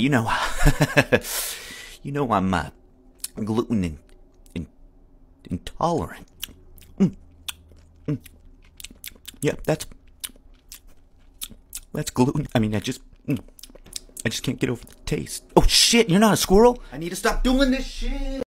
You know, I'm gluten intolerant. Yeah, that's gluten. I mean, I just can't get over the taste. Oh shit, you're not a squirrel? I need to stop doing this shit.